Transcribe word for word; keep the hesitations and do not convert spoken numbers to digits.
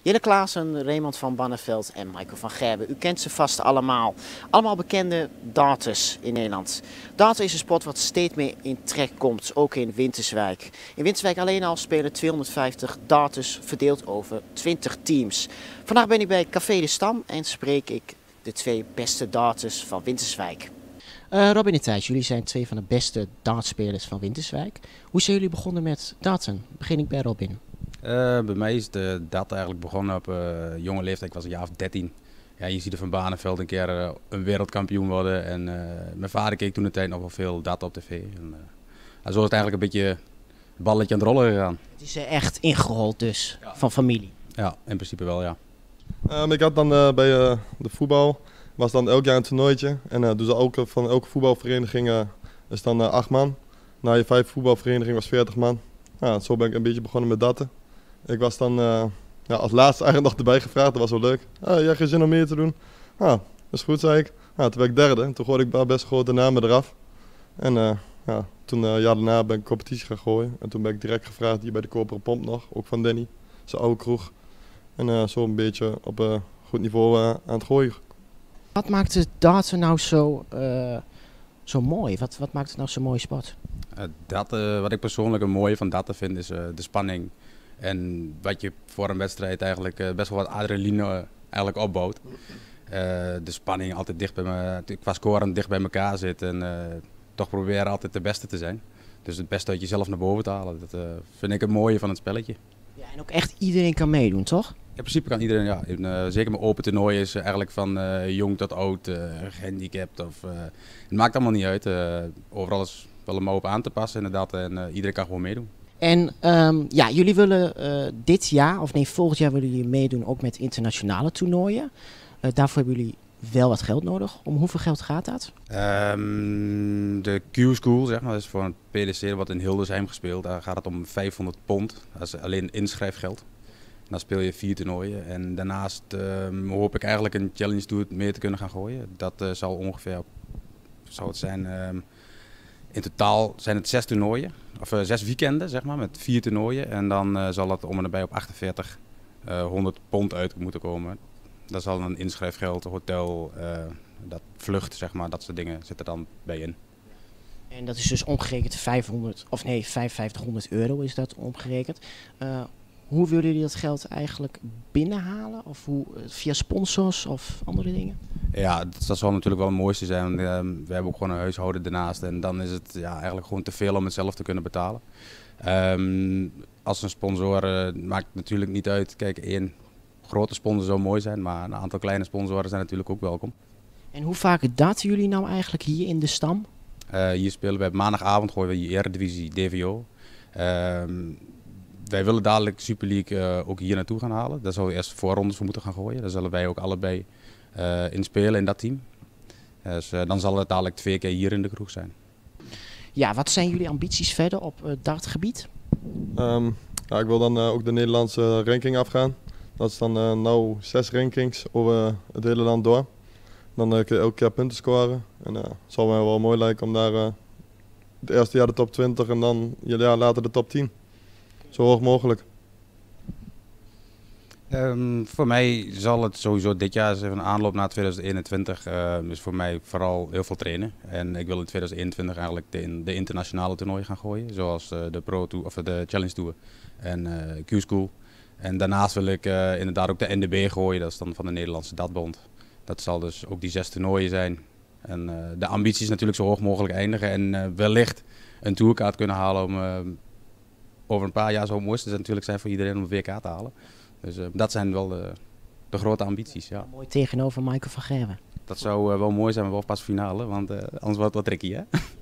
Jelle Klaassen, Raymond van Barneveld en Michael van Gerwen. U kent ze vast allemaal. Allemaal bekende darters in Nederland. Darten is een sport wat steeds meer in trek komt, ook in Winterswijk. In Winterswijk alleen al spelen tweehonderdvijftig darters verdeeld over twintig teams. Vandaag ben ik bij Café de Stam en spreek ik de twee beste darters van Winterswijk. Uh, Robin en Thijs, jullie zijn twee van de beste dartspelers van Winterswijk. Hoe zijn jullie begonnen met darten? Begin ik bij Robin. Uh, bij mij is de dat eigenlijk begonnen op uh, jonge leeftijd. Ik was een jaar of dertien. Ja, je ziet er van Barneveld een keer uh, een wereldkampioen worden. En uh, mijn vader keek toen de tijd nog wel veel dat op tv. En, uh, zo is het eigenlijk een beetje het balletje aan het rollen gegaan. Het is er echt ingerold dus, ja. Van familie? Ja, in principe wel, ja. Um, ik had dan uh, bij uh, de voetbal, was dan elk jaar een toernooitje. En uh, dus elke, van elke voetbalvereniging uh, is dan uh, acht man. Na je vijf voetbalvereniging was veertig man. Ja, zo ben ik een beetje begonnen met datten. Ik was dan uh, ja, als laatste eigenlijk nog erbij gevraagd, dat was wel leuk. Ah, jij hebt geen zin om meer te doen? Ah, dat is goed, zei ik. Ah, toen werd ik derde en toen gooide ik best grote namen eraf. En uh, ja, toen uh, jaar daarna ben ik competitie gaan gooien. En toen ben ik direct gevraagd hier bij de Koperen Pomp nog, ook van Danny, zijn oude kroeg. En uh, zo een beetje op uh, goed niveau uh, aan het gooien. Wat maakt het darten nou zo, uh, zo mooi? Wat, wat maakt het nou zo'n mooie sport? Uh, dat, uh, wat ik persoonlijk een mooie van darten vind is uh, de spanning. En wat je voor een wedstrijd eigenlijk uh, best wel wat adrenaline uh, eigenlijk opbouwt. Uh, de spanning altijd dicht bij me, qua scoren dicht bij elkaar zit en uh, toch proberen altijd de beste te zijn. Dus het beste uit jezelf naar boven te halen. Dat uh, vind ik het mooie van het spelletje. Ja, en ook echt iedereen kan meedoen, toch? In principe kan iedereen, ja. In, uh, zeker met open toernooien is uh, eigenlijk van uh, jong tot oud, uh, gehandicapt. Of, uh, het maakt allemaal niet uit. Uh, overal is wel een op aan te passen inderdaad en uh, iedereen kan gewoon meedoen. En um, ja, jullie willen uh, dit jaar, of nee, volgend jaar willen jullie meedoen ook met internationale toernooien. Uh, daarvoor hebben jullie wel wat geld nodig. Om hoeveel geld gaat dat? Um, de Q-School, zeg maar, dat is voor een P D C wat in Hildesheim gespeeld. Daar gaat het om vijfhonderd pond. Dat is alleen inschrijfgeld. Dan speel je vier toernooien. En daarnaast um, hoop ik eigenlijk een Challenge Tour meer te kunnen gaan gooien. Dat uh, zal ongeveer, zou het zijn, um, in totaal zijn het zes toernooien. Of uh, zes weekenden, zeg maar, met vier toernooien. En dan uh, zal het om en nabij op achtenveertig honderd pond uit moeten komen. Daar zal dan inschrijfgeld, hotel, uh, dat vlucht, zeg maar, dat soort dingen zitten dan bij in. En dat is dus omgerekend vijfhonderd, of nee, vijfhonderd euro is dat omgerekend. Uh, hoe willen jullie dat geld eigenlijk binnenhalen? Of hoe, via sponsors of andere dingen? Ja, dat zal natuurlijk wel het mooiste zijn. We hebben ook gewoon een huishouden ernaast en dan is het ja, eigenlijk gewoon te veel om het zelf te kunnen betalen. Um, als een sponsor uh, maakt het natuurlijk niet uit. Kijk, één grote sponsor zou mooi zijn, maar een aantal kleine sponsoren zijn natuurlijk ook welkom. En hoe vaak daten jullie nou eigenlijk hier in de Stam? Uh, hier spelen we op maandagavond, gooien we hier Eredivisie D V O. Um, wij willen dadelijk de Super League uh, ook hier naartoe gaan halen. Daar zullen we eerst voorrondes voor moeten gaan gooien. Daar zullen wij ook allebei uh, in spelen in dat team. Dus uh, dan zal het dadelijk twee keer hier in de kroeg zijn. Ja, wat zijn jullie ambities verder op uh, dartgebied? Um, ja, ik wil dan uh, ook de Nederlandse ranking afgaan. Dat is dan uh, nou zes rankings over het hele land door. Dan uh, kun je elke keer punten scoren. En uh, het zal mij wel mooi lijken om daar uh, het eerste jaar de top twintig en dan een jaar later de top tien. Zo hoog mogelijk. Um, voor mij zal het sowieso dit jaar zijn een aanloop naar tweeduizend eenentwintig. Uh, dus voor mij vooral heel veel trainen. En ik wil in tweeduizend eenentwintig eigenlijk de, de internationale toernooien gaan gooien. Zoals uh, de Pro Tour of de Challenge Tour en uh, Q-School. En daarnaast wil ik uh, inderdaad ook de N D B gooien. Dat is dan van de Nederlandse Dartbond. Dat zal dus ook die zes toernooien zijn. En uh, de ambitie is natuurlijk zo hoog mogelijk eindigen. En uh, wellicht een tourkaart kunnen halen om uh, over een paar jaar zo mooi te natuurlijk zijn voor iedereen om een W K te halen. Dus uh, dat zijn wel de, de grote ambities. Ja. Mooi tegenover Michael van Gerwen. Dat zou uh, wel mooi zijn, maar wel pas finale, want uh, anders wordt het wat tricky, hè?